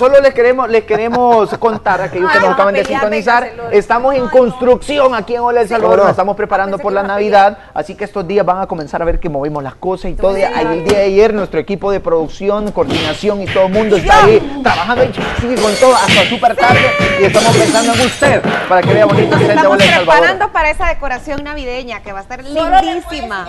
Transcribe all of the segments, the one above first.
solo les queremos contar a aquellos que nos acaban de sintonizar. Estamos en construcción aquí en Hola El Salvador, nos estamos preparando por la Navidad, así que estos días van a comenzar a ver que movemos las cosas y todo. El día de ayer nuestro equipo de producción, coordinación y todo el mundo está ahí trabajando y con todo hasta súper tarde y estamos pensando en usted para que vea bonito el set de Hola El Salvador. Estamos preparando para esa decoración navideña que va a estar lindísima.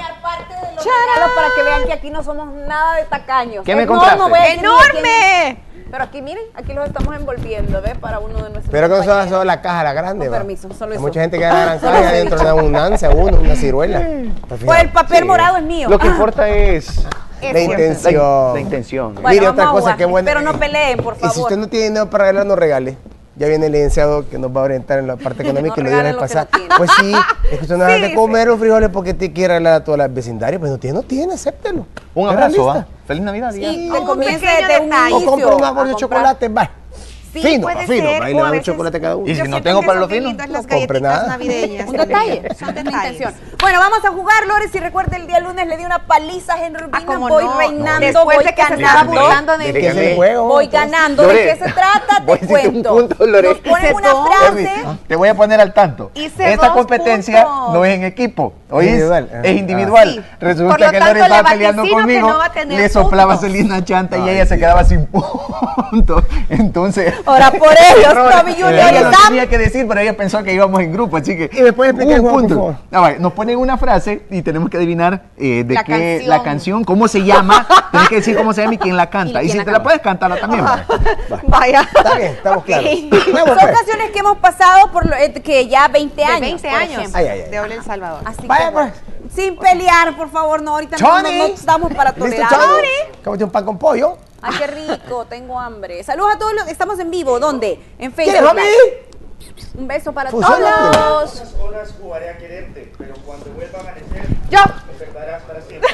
Para que vean que aquí no somos nada de tacaños. ¿Qué me compraste? ¡Enorme! Pero aquí miren, aquí los estamos envolviendo, ¿ves? Para uno de nuestros. Pero que no solo la caja, la grande. Con permiso, solo Hay eso. mucha gente que da la gran caja y adentro de abundancia, una ciruela. Pues el papel morado es mío. Lo que importa es la intención. La intención. Bueno, Mire, vamos otra a cosa jugar, que buena. pero no peleen, por Y favor. si usted no tiene dinero para regalar, no regale. Ya viene el licenciado que nos va a orientar en la parte económica No y lo dio regalen el lo que pasado. no tiene. Pues sí, es que usted no da de comer los frijoles porque te quiere regalar a toda la vecindaria. Pues no tiene, acéptelo. Un ¿Está abrazo, lista? Feliz Navidad. Sí, Un que comience pequeño desde un detalle. O inicio. compra un árbol a de comprar. chocolate, va. Sí, Fino, puede fino, ser, ahí o le a dan un veces- chocolate cada uno. Y si Yo no siento tengo que para son lo bien fino, lindas no las compre galletitas nada. navideñas. Un detalle. Son Una detalles. intención. Bueno, vamos a jugar, Lores. Si recuerda, el día lunes le di una paliza a Henry Urbina. ¿cómo Voy no? reinando, Después voy de que se estaba ganando. burlando de ¿De mí. qué es el juego? Voy ganando. ¿De Lore, qué se trata? voy a Te decirte un cuento. punto, Lore. Nos ponen Hice una dos. frase. Te voy a poner al tanto. Hice Esta 2 competencia puntos. no es en equipo, ¿oís? Individual. Es individual. Sí. Por Resulta lo que tanto, Lore estaba le peleando vaticino que conmigo, no va a tener le soplaba puntos. Selena Chanta y ella se quedaba sin puntos. Entonces, Ahora por ellos, error. Tommy Junior Ella y lo Sam. tenía que decir, pero ella pensó que íbamos en grupo, así que ¿Y me puede explicar el un juego, por punto. favor? Ah, vale, nos ponen una frase y tenemos que adivinar de La qué canción. la canción, cómo se llama, tienes que decir cómo se llama y quién la canta. Y quién si la te la canta. puedes cantar también. vale. Vaya. Está bien, estamos claros. Vamos, Son pues. canciones que hemos pasado por que ya 20 De años. 20 por años ejemplo. Ay, ay, ay. de Hola El Salvador. Así Vaya, que bueno, pues. sin pelear, por favor, no, ahorita no Choni. estamos para ¿Listo, tolerar. Choni? Cómete un pan con pollo. Ay, qué rico, tengo hambre. Saludos a todos los, estamos en vivo, ¿dónde? En ¿Quieres, Facebook. mami? Live. Un beso para Fusión todos. Unas horas jugaré a quererte, pero cuando vuelva a amanecer, Yo. me recordarás para siempre.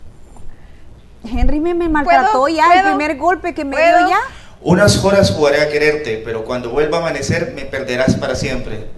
Henry me maltrató ya, el primer golpe que me dio ya. Unas horas jugaré a quererte, pero cuando vuelva a amanecer, me perderás para siempre.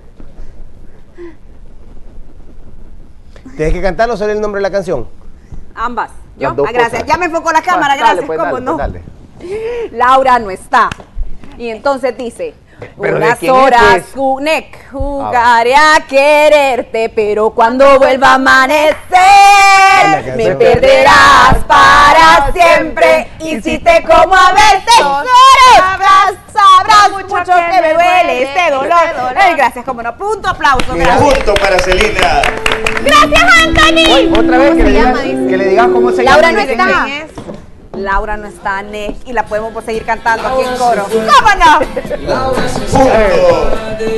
Tienes que cantarlo, solo el nombre de la canción. Ambas. Las Yo, dos gracias. cosas. Ya me enfocó la cámara, Dale, gracias. pues, ¿Cómo dale, no? pues, dale. Laura no está. Y entonces dice, ¿Pero de unas quién es, horas pues? jugaré a quererte, pero cuando vuelva a amanecer la me canción. perderás para siempre. Y si te como a veces sabrás mucho que me duele este dolor. Ay, gracias, como no. Punto, aplauso. Mira. Gracias. Punto para Celina. Gracias, Anthony. Otra vez que le, llama? digas, que le digas cómo se Laura llama. no está. ¿Quién es? Laura no está, Nick, y la podemos seguir cantando aquí en coro. ¿Cómo no? Punto.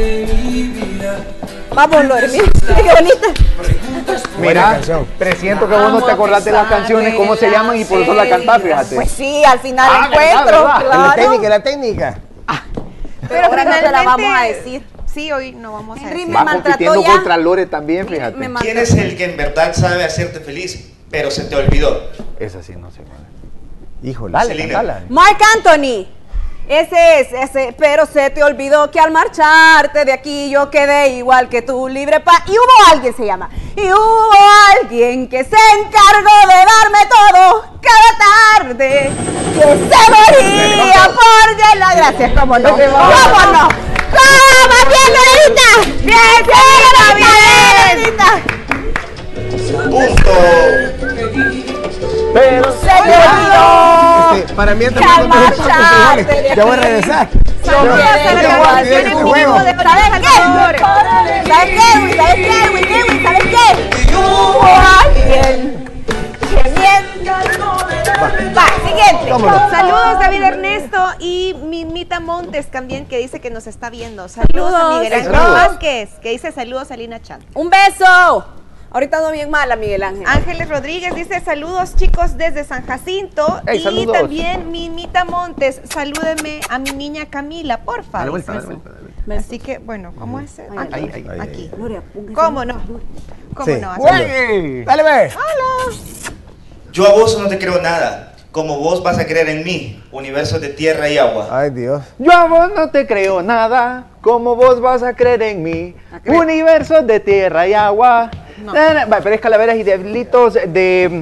Vamos, Lore, mira, qué bonita. Buena Mira, canción. presiento que vos no te acordás de las canciones, cómo se llaman y por eso la cantás, fíjate. Pues sí, al final Ah, encuentro, ¿verdad? Es la técnica, claro. es la técnica. Pero ahora no te la vamos a decir. Sí, hoy no vamos a Henry decir. me Va maltrató compitiendo ya. contra Lore también, fíjate. Me ¿Quién es el que en verdad sabe hacerte feliz, pero se te olvidó? Esa sí, no sé cuál es. Híjole. Dale, Selena. cantala. Marc Anthony. Ese, pero se te olvidó que al marcharte de aquí yo quedé igual que tú, libre y hubo alguien, se llama, y hubo alguien que se encargó de darme todo cada tarde, que se moría por la gracias, ¿cómo no? ¿Cómo no? ¿Cómo? ¡Bien, Lorita! ¡Bien, Lorita! Punto. Pero ¡Se te olvidó! Para mí Que al marcharte de ya voy a aquí. regresar. Yo Vamos a quiero hacer ser la igual canción que en tú. vivo de ¿Sabes Salvador. qué? ¿Sabes qué, güey? ¿Sabes qué, güey? ¿Sabes qué? Hubo alguien que miente. Va, siguiente. Vámonos. Saludos David Ernesto y Mimita Montes también que dice que nos está viendo. Saludos a Saludos. Miguel Ángel Saludos. Vázquez que dice saludos a Lina Chan. Un beso. Ahorita ando bien mala, Miguel Ángel. Ángeles Rodríguez dice saludos chicos desde San Jacinto. Hey, y saludos. también Mimita Montes, salúdeme a mi niña Camila, porfa. Dale vuelta, dice. dale vuelta, dale vuelta. Así que, bueno, ¿cómo es? Ahí, Aquí. ahí, ahí, Aquí. Gloria, póngase. ¿Cómo no? ¿Cómo Sí. no? Así. ¡Juegue! Dale, ve. Yo a vos no te creo nada, como vos vas a creer en mí, universo de tierra y agua. Ay, Dios. Yo a vos no te creo nada, como vos vas a creer en mí. Universos de tierra y agua. No. Pero es calaveras y diablitos de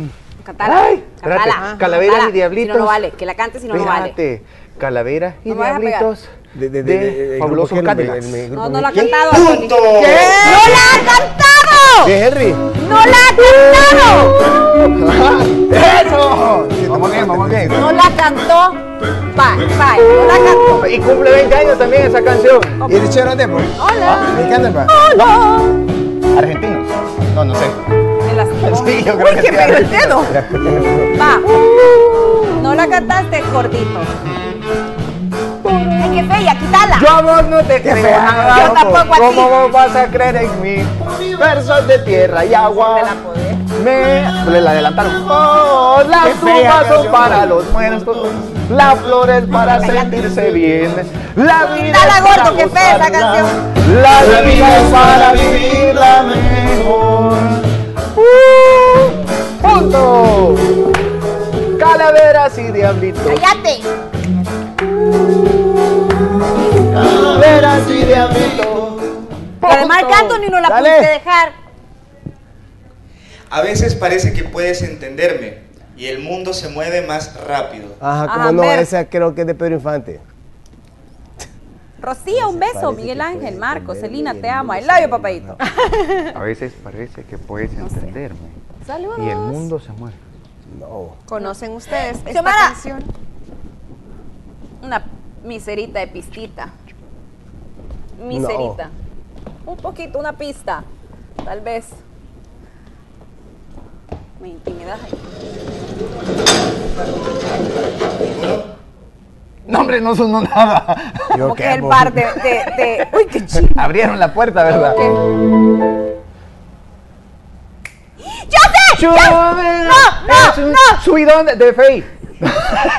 Cantala. Ay, espérate. Cantala. Calaveras Cantala. y diablitos. Si no, no vale. Que la cante si no, no vale. Espérate. Calaveras y No me vayas a diablitos de fabulosos Cadillacs. No, no la ha cantado. ¡Punto! ¡No la ha cantado! ¿Qué, Henry? ¡No la ha cantado! ¡Eso! Vamos bien, vamos bien. No la cantó. Bye, no la cantó. Y cumple 20 años también esa canción. ¿Y el Chero Depo? Hola. Me encanta, pa. Hola. ¿Argentinos? No, no sé. Me lastimó. Sí, yo creo Uy, que que sí, me dio el argentino. dedo. Va. No la cantaste, gordito. Ay, qué fea, quítala. Yo a vos no te creo fea, nada. yo tampoco a ti. ¿Cómo vos vas a creer en mí? Versos de tierra y agua. Le la adelantaron. Oh, las Qué fea tumbas son canción, para güey. los muertos, las flores para sentirse bien, la vida Dale, es gordo, para qué fea esa gozarla, canción. la vida es para vivirla mejor. Punto. Calaveras y diablitos. Cállate. Calaveras y diablitos. Lo de Marc Anthony no la Dale. pudiste dejar. A veces parece que puedes entenderme y el mundo se mueve más rápido. Ajá, Ajá, como no, ver. esa creo que es de Pedro Infante. Rocío, un beso. Parece Miguel que Ángel, puede Marcos, entender Celina, y te el amo. mundo I se love you, mueve papadito. A veces parece que puedes entenderme Saludos. y el mundo se mueve. No. ¿Conocen ustedes esta Xiomara. canción? Una miserita de pistita. Miserita. Un poquito, una pista. Tal vez. Me intimidas ahí. No, hombre, no sonó nada. Como que es el bar de... Uy, qué chido. Abrieron la puerta, ¿verdad? ¡Ya sé! No, no, un subidón de Faith. No,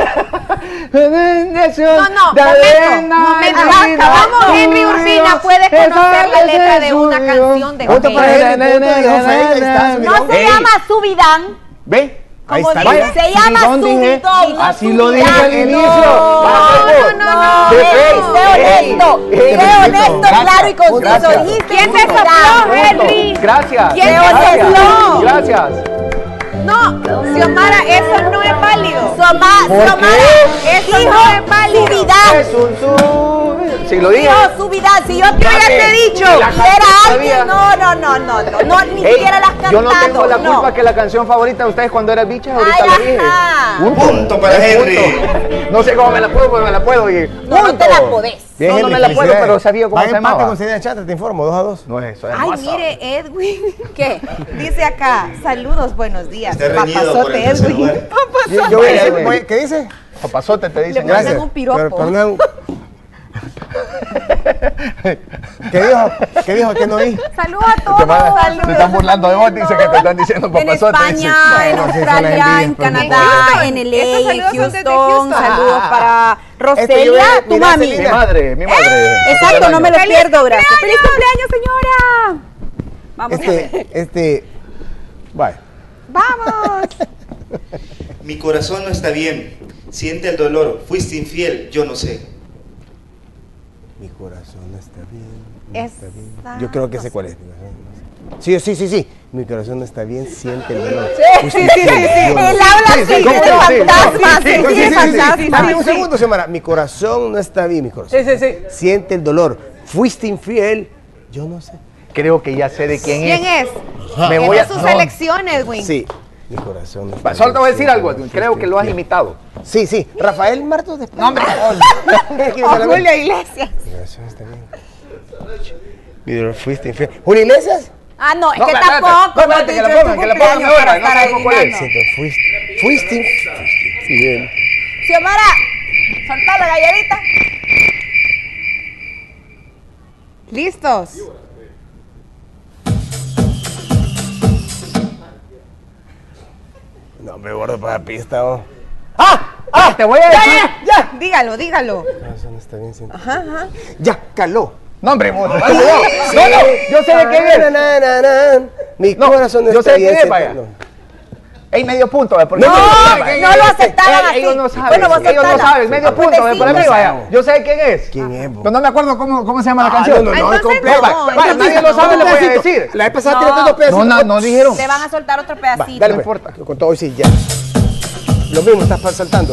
momento. ¿Cómo Henry Urbina puede conocer la letra de una canción de Punto para Faith? Henry, punto, dijo Faith, ahí está, No subidón. se Ey. llama Subidán. ¿Ve? Ahí Como está, dice, mira. se llama Subidón, dije. Subidón. no Así lo dije Subidán. al inicio. No, Vamos, no, de Faith. sé honesto, Ey, sé ey, honesto, gracias, claro y conciso. gracias. Dijiste ¿Quién te Subidán. sopló, Henry? Gracias. ¿Quién te gracias. sopló? Gracias. No, Xiomara, eso no es válido. Xiomara, Eso dijo no es válido. Subidán. Es un sub. Si lo dije. Dijo Subidán. Si yo te hubiera Dame, dicho la que canté era todavía. alguien, no, ni Ey, siquiera las cantado. yo no tengo la culpa no. que la canción favorita de ustedes cuando era bicha, ahorita Ay, la dije. ajá. Punto para Henry. No sé cómo me la puedo, pero me la puedo. Y No, no te la podés. Bien, No, no Henry, me la puedo, felicidades. pero sabía cómo Va se en empate llamaba. con Celia Chatra, te informo, 2-2. No es eso, es Ay, hermoso. mire, Edwin. ¿Qué? Dice acá, saludos, buenos días. Está reñido por el Papazote, tercer Edwin. lugar. Yo voy a Vaya, decir, güey. ¿qué dice? Papazote te dicen. Le Gracias. un piropo. Pero no es un- ¿Qué dijo? ¿Qué no oí? Saludos a Te todos. se están burlando de vos, dice que te están diciendo En papazote. España, en Bueno, sí, son Australia, las en envidias, pues, Canadá, en Estos LA, en saludos son desde Houston. Houston. Saludos para Este, yo Roselia, voy a- tu mira, mami. Mi Celina. madre, mi madre. Exacto, no me lo ¡Feliz pierdo, gracias. cumpleaños! ¡Feliz cumpleaños, señora! Vamos a ver. Vaya. ¡Vamos! Mi corazón no está bien. Siente el dolor. Fuiste infiel. Yo no sé. Mi corazón no está bien. Esa- Yo creo que sé cuál es. Sí. Mi corazón no está bien, siente el dolor. Sí. Él habla así, sí, ¿cómo de no? Sí, fantasmas, sí, sí, sí, de sí, fantasmas. Dame un segundo, Xiomara. Mi corazón no está bien, mi corazón. Sí. Siente el dolor. Fuiste infiel. Yo no sé. Creo que ya sé de quién ¿Quién es. es? Me voy a. Esa es su no. selección, Edwin. Sí. Mi corazón no está Solo te voy a decir bien, algo, Edwin. Creo que lo has imitado. Sí. Rafael Martos de España. No, hombre. O Julio Iglesias. Mi corazón está bien. Mi dolor, fuiste infiel. ¿Julio Iglesias? Ah, no, es No, que espérate, tampoco. no, espérate, que la pongan, que la pongan ahora, para no estar sabemos cuál es. adivinando. Siento, fuiste infiel. Xiomara, soltá la gallerita. ¿Listos? No, me gordo para la pista, oh. Te voy a decir. Ya, dígalo. Mi corazón está bien, siento. Ajá. Ya, caló. No, hombre, no, yo sé de quién es. Mi No, corazón no yo está sé bien. quién es, siento- vaya. no. Ey, medio punto, ¿ve? Porque No, no lo aceptaban así. ellos no saben. Bueno, vos ellos no aceptala. saben. Medio Pues punto, ¿ve? Por decimos. arriba, vaya. Yo sé quién es. ¿Quién es, vos? Pero no me acuerdo cómo se llama la canción. no, es Entonces, completo. no, Vaya, nadie lo sabe, le voy a decir. La vez pasada No. tiraste 2 pedacitos. No dijeron. Le van a soltar otro Va, pedacito. dale, no pues. importa. Con todo, sí, ya. Lo mismo estás saltando.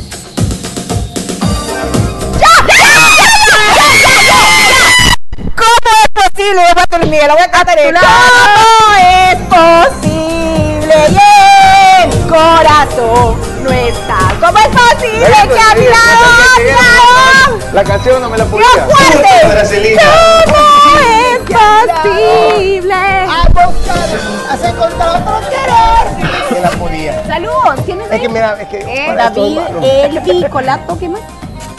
¿Cómo es posible? Voy a terminar, la voy a cantar. ¿Cómo es posible? Y el corazón no está. ¿Cómo es posible que a mi lado? La canción no me la podía. ¡Fuerte! Brasilina. ¿Cómo es posible? Has encontrado otro querer. Que la podía. Saludos, ¿quién es Es que él? mira, es que. para esto David, es malo. Elvi, Colato, ¿qué más?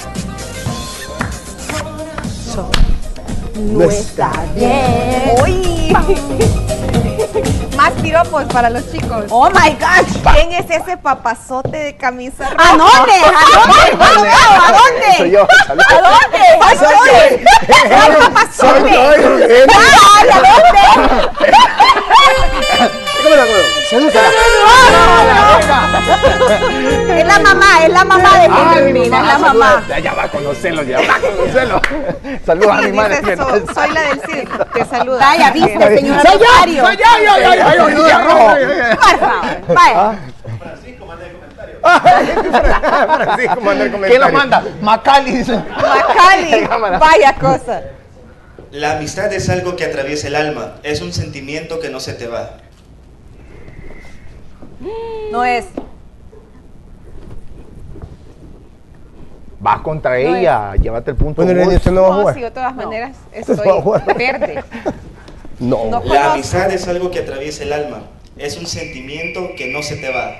No está bien. Uy. Más piropos para los chicos. Oh my gosh. ¿Quién es ese papazote de camisa roja? ¿A dónde? ¿A dónde? No lo veo, ¿a dónde? Soy yo. Salud. ¿A dónde? ¿A dónde? ¿Cuál papazote? ¡Ay, ¿a dónde? ¿Cómo la acuerdo? Es la mamá de Henry, es la mamá. Ya va a conocerlo, ya va a conocerlo. Saludos a mi madre. Dice, soy la del circo. Te saluda. Vaya, viste, señora ¡Soy yo! Rosario. ¡Soy yo! Por favor, vaya. Francisco, manda el comentario. ¿Quién lo manda? Macali. dice. Macali. Cámara. Vaya cosa. La amistad es algo que atraviesa el alma. Es un sentimiento que no se te va. No es. Vas contra ella, llévate el punto. Bueno, vos. usted no va a No, jugar. sí, de todas maneras va a estoy jugar. verde. No. No La conozco. amistad es algo que atraviesa el alma. Es un sentimiento que no se te va.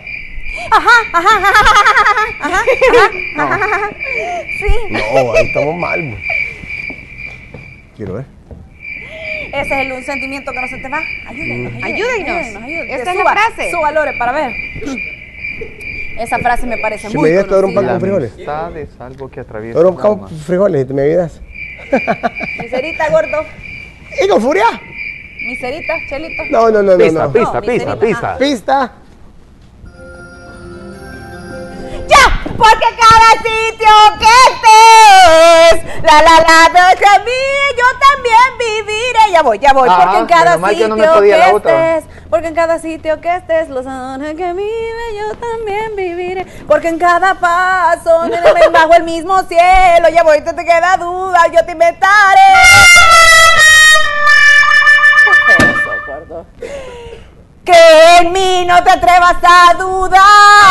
Sí. No, ahí estamos mal. Quiero ver. Ese es un sentimiento que no se te va. Ayúdenos. Ayúdenos. Que Esta es la frase. Suba, Lore, para ver. Esa frase me parece Si muy me ayudas, te doy un pan conocida. con frijoles. Amistad es algo que atraviesa Te doy un el pan alma. con frijoles y te me ayudas. Miserita, gordo. ¿Y con furia? Miserita, Chelito. No. Pista, no. pista, No, pista, miserita. pista. Pista. ¡Ya! Porque cada sitio que estés, deja mí, yo también viviré. Ya voy. Ah, Porque en cada menos mal que sitio no me podía la que otra. estés, porque en cada sitio que estés, los años que vive, yo también viviré. Porque en cada paso, bajo el mismo cielo, ya voy, te queda duda, yo te inventaré. ¿Qué es eso, gordo? Que en mí no te atrevas a dudar.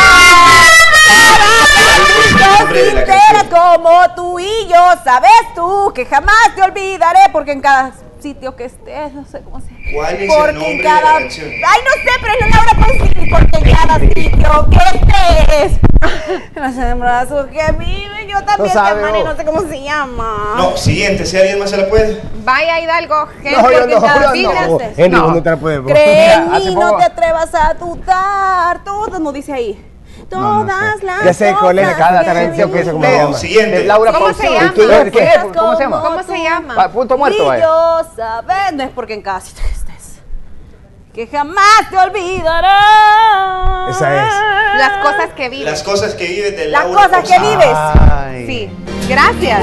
Nombre de la Sinceras canción. como tú y yo, sabes tú que jamás te olvidaré, porque en cada sitio que estés, no sé cómo se llama. ¿Cuál es Porque el nombre en de cada... la canción? Ay, no sé, pero es la Laura Pausini, porque en cada sitio que estés, los abrazos que viven, yo también te sabe, amaré, vos. no sé cómo se llama. No, siguiente. Si alguien más se la puede. Vaya Hidalgo. Gente, No, yo porque no, cada yo vida no. se- Henry, No. vos no te la puedes. vos. Cree en Hace mí, poco- no te atrevas a dudar. Todo no dice ahí. No, no Todas sé. las Ya sé cuál es cosas cada que canción que se como viven. llama. Siguiente. De Laura ¿Cómo Pausini. se llama? ¿Quién es? ¿Quién es? ¿Cómo se llama? ¿Cómo se llama? Ah, punto muerto, Y vaya. yo sabes, no es porque en cada sitio que estés, que jamás te olvidaré. Esa es. Las cosas que vives. Las cosas que vives de Las Laura cosas que Pausini. vives. Ay. Sí. Gracias.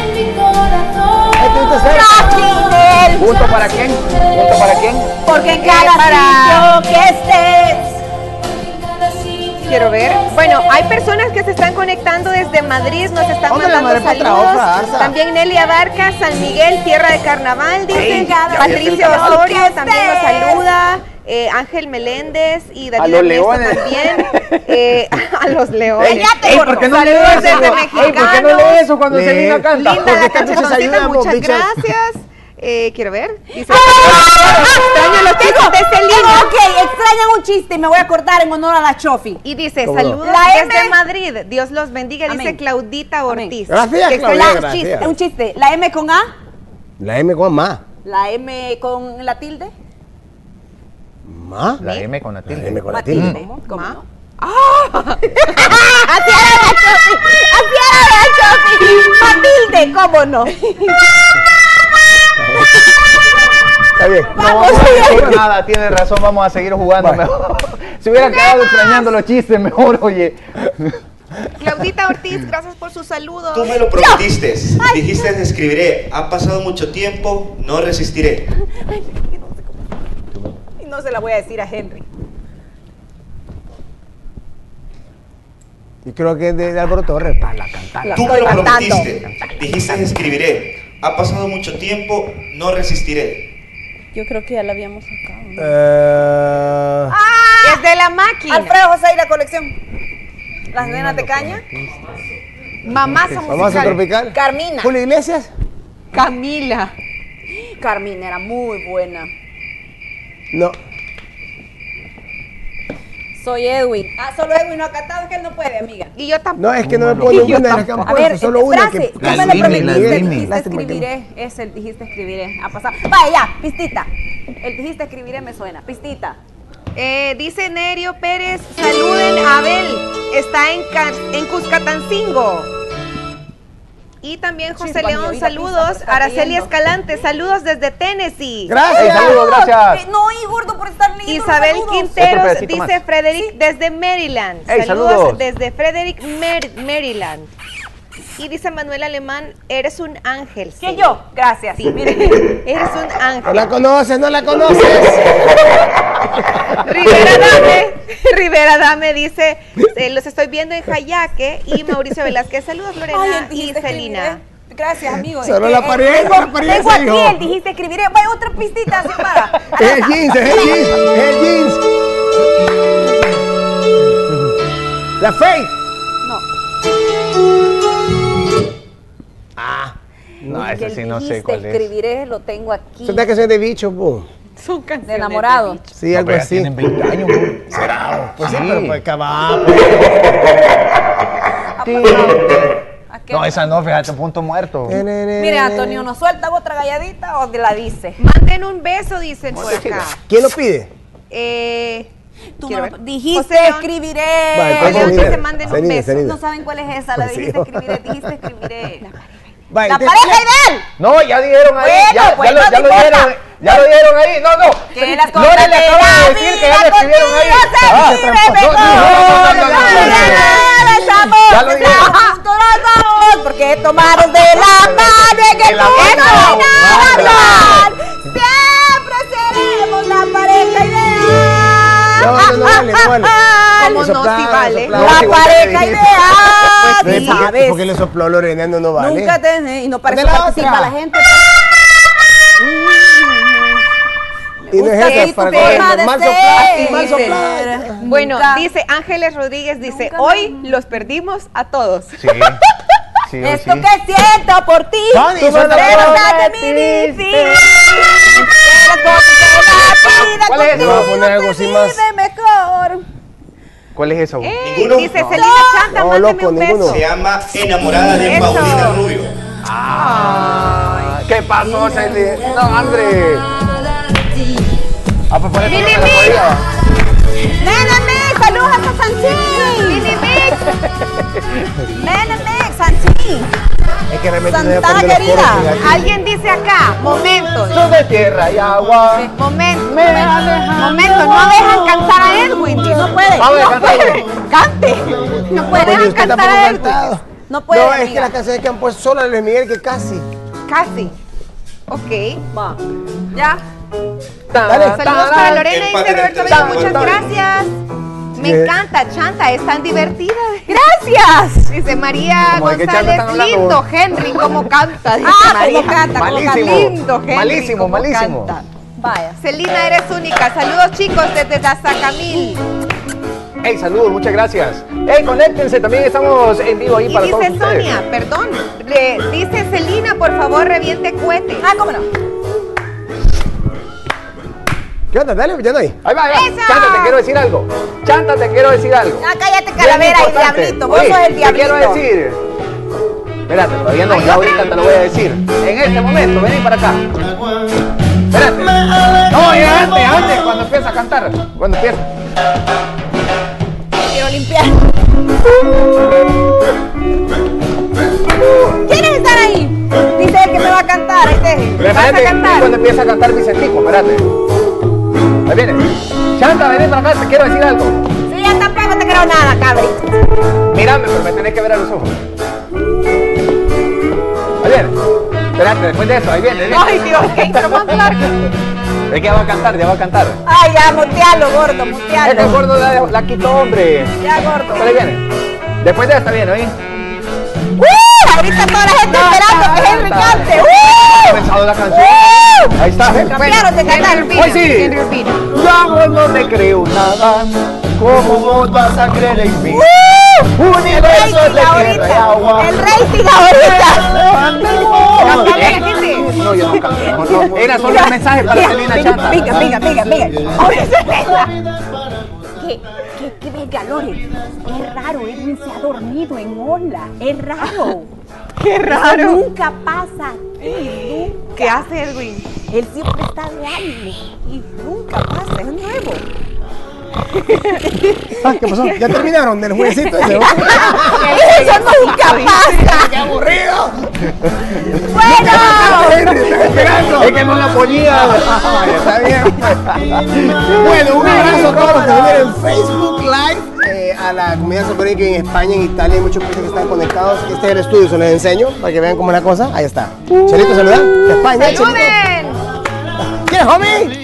Fácil, ¿Punto para quién? ¿Punto para quién? porque en cada para- sitio que estés. Quiero ver. Bueno, hay personas que se están conectando desde Madrid, nos están Hombre, la mandando madre saludos. otra, Arza. También Nelly Abarca, San Miguel, tierra de carnaval, dice. Ey, ya Patricia vi el carnaval. Osorio también nos saluda. Ángel Meléndez y A David los Ernesto leones. también. A los leones. Cállate, Ey, gordo. ¿por qué no Saludos lee desde eso? Ey, ¿por qué no lee eso cuando Lee. Selena canta? Linda la Porque entonces cachetoncita, ayudamos, muchas bichas. gracias. Quiero ver. Dice, extraño los chistes de Selena. Ok, extrañan un chiste y me voy a acordar en honor a la Chofi. Y dice, ¿Cómo no? saludos La desde M. Madrid. Dios los bendiga, dice Amén. Claudita Amén. Ortiz. Gracias, Que Claudia, extraña los gracias. chistes. Un chiste. La M con A, La M con más. la M con la tilde. ¿Más? La M con la tilde. La M con la Matilde. tilde. ¿Cómo Ma. no? Así era la Chofi. Así era la Chofi. Matilde, ¿cómo no? Está bien. No vamos a decir nada, tiene razón, vamos a seguir jugando mejor. Se hubiera quedado extrañando los chistes mejor, oye. Claudita Ortiz, gracias por sus saludos. Tú me lo prometiste. Dijiste escribiré. Ha pasado mucho tiempo, no resistiré. Y no se la voy a decir a Henry. Yo creo que es de Álvaro Torres. Tú me lo prometiste. Dijiste escribiré. Ha pasado mucho tiempo, no resistiré. Yo creo que ya la habíamos sacado. Es de la máquina. Alfredo José y la colección. Las nenas de caña. Mamasa Mamasa musical. tropical. Carmina. Julio Iglesias. Camila. Carmina era muy buena. No. Soy Edwin. Solo Edwin no ha cantado, es que él no puede, amiga. Y yo tampoco. No, es que no me pone una de las que han A puesto, ver, solo una frase, que... tú me lo prometiste, dijiste Lástima que no. escribiré, es el dijiste escribiré, ha pasado. Vaya, ya, pistita. El dijiste escribiré me suena, pistita. Dice Nerio Pérez, saluden a Abel, está en Cuscatancingo. Y también José Chispa, León, ahorita saludos. pizza, pero está Araceli riendo. Escalante, saludos desde Tennessee. Gracias. Saludos, gracias. No, y gordo por estar leyendo los Isabel saludos. Quinteros Otro pedacito dice más. Frederick desde Maryland. Ey, saludos saludos. desde Frederick, Maryland. Y dice Manuel Alemán, eres un ángel. ¿Qué sí. yo? Gracias. Sí, eres un No ángel. la conoces, no la conoces. Rivera Dame dice, los estoy viendo en Jayaque. Y Mauricio Velázquez, saludos Lorena Ay, el y dijiste Celina. escribiré. Gracias, amigo. Solo Es la que, pared, la pared tengo se aquí dijo. el dijiste escribiré. Vaya, otra pistita, se paga. Es el jeans, es el jeans, es el jeans. La Faith. No. No, ese El sí no sé dijiste cuál es. escribiré, lo tengo aquí. Son las canciones de bicho, po. Son canciones De enamorado. Sí, algo así. Tienen 20 años, güey. Pues sí, Sí. pero pues acaba. ¿A qué? No, esa no, fíjate, punto muerto. Mire, Antonio, ¿nos suelta otra galladita o la dice? Manden un beso, dicen por acá. ¿Quién lo pide? Tú quiero me lo ver. dijiste José León. escribiré. Vale, José León Selena, dice, manden un Selena, beso. Selena. No saben cuál es esa, la Pues sí. dijiste escribiré, dijiste escribiré. Vale, La te- pareja ideal. No, ya dijeron ahí. Bueno, pues, no ya lo importa. dieron. Ya lo dieron ahí. No, no. Que las Lore cosas le de acaba la de decir que ya vida le escribieron ahí. contigo se vive mejor. Ya lo dijeron. Juntos los dos, porque tomaron de la mano y que De la tú mano. no hay nada mal. Siempre seremos la pareja ideal. No vale, no vale. ¿Cómo no? Soplar, Sí vale. soplar. No, La igual que pareja dijiste. ideal. Pues, Sí, ¿por qué- ¿sabes? ¿Por qué le sopló Lorena? No vale. Nunca te... Y no para De eso la participa otra. la gente. Y no es gusta esa, que para tu que forma de mal ser. soplar, mal Sí. soplar. Bueno, Nunca. dice Ángeles Rodríguez, dice, Nunca hoy los perdimos a todos. Sí. Sí, o Esto sí. que siento por ti, Tony, tú suelta no la voz. de mi difícil. Las cosas que la vida ¿Cuál es? contigo Voy a poner algo así se más. vive mejor. ¿Cuál es esa? Ninguno. Dice No. Celina Chanta, No, mándeme loco, un ninguno. beso. Se llama Enamorada de Eso. Paulina Rubio. ¿Qué pasó, Celi? No, André. Ah, pues ponete Mini la Mix. melodía. Nena Mix, saludos a Sanchín. Mini Mix. Nena Mix, Sanchín. Es que realmente no Santana depende de los querida. coros, fíjate. Alguien dice acá, momentos. Tú de tierra y agua. Momentos, no dejan cantar a Edwin. dice. No puede. Vamos a No cantar. puede. Cante. No puede. Pues Dejan usted cantar tampoco a ha Edwin. cantado. No puede. No, es que amiga. las canciones que han puesto solo a Luis Miguel que casi. Casi. Ok. Va. Ya. Dale. Saludos para Lorena, Empate dice Roberto de Bello, tres. muchas gracias. Me Sí. encanta, Chanta, es tan divertida. Gracias. Dice María ¿Cómo de qué Chanta González, están hablando? lindo Henry, cómo canta. Dice Ah, María. cómo canta, cómo canta. Malísimo. Lindo Henry, Malísimo, cómo malísimo. canta. Vaya. Celina, eres única. Saludos, chicos, desde Dazacamil. Hey, saludos, muchas gracias. Hey, conéctense, también estamos en vivo ahí Y para todos dice ustedes. Sonia, perdón, dice Celina, por favor, reviente cohetes. Ah, cómo no. ¿Qué onda? Dale, ya no hay. Ahí va, ahí va. ¡Eso! Chanta, te quiero decir algo. Chanta, te quiero decir algo. Ah, cállate, Bien calavera y importante. diablito. Vos Oye, sos el te diablito. quiero decir. Espérate, todavía no, ya ahorita te lo voy a decir. En este momento, vení para acá. Espérate. No, ya antes, cuando empieza a cantar. Cuando empieza. Quiero limpiar. ¿Quieres estar ahí? Dice él que me va a cantar. Ahí te. ¿Vas a Espérate, cantar? cuando empieza a cantar Vicentico. espérate. Ahí viene. Chanta, vení para acá, te quiero decir algo. Sí, yo tampoco te creo nada, cabrito. Mírame, pero me tenés que ver a los ojos. Ahí viene. Espérate, después de eso, ahí viene. Ay, Dios, qué intro más largo. Es que ya va a cantar, ya va a cantar. Ay, ya, mutealo, gordo, mutealo. Es que el gordo la quitó, hombre. Ya, gordo. Pero ahí viene. Después de esta viene, ¿oí? Ahorita toda la gente esperando que Henry cante. Ha comenzado la canción. Ahí está. Cambiaron de cantar. Hoy sí. Yo a vos no te creo nada. ¿Cómo vos vas a creer en mí? Universo de tierra y agua. El rating ahorita. No, yo no canto. No. Era solo un mensaje para Selena Chanta. Venga. Ahora se pega. ¿Qué verga, Lore? Es raro, Edwin se ha dormido en ola. Es raro. Qué raro. Eso nunca pasa aquí, nunca. ¿Qué hace Edwin? Él siempre está de ánimo y nunca pasa, es nuevo. ¿Qué pasó? ¿Ya terminaron del jueguecito ese? Eso nunca pasa. ¡Qué aburrido! Bueno. Es que no la ponía. Está bien. Bueno, un abrazo a todos los que ven en Facebook Live. A la comunidad socorrida que en España, en Italia, hay muchos países que están conectados. Este es el estudio, se los enseño para que vean cómo es la cosa. Ahí está. Chelito, saluda. De España, Chelito. ¡Saluden! ¿Quieres, homie?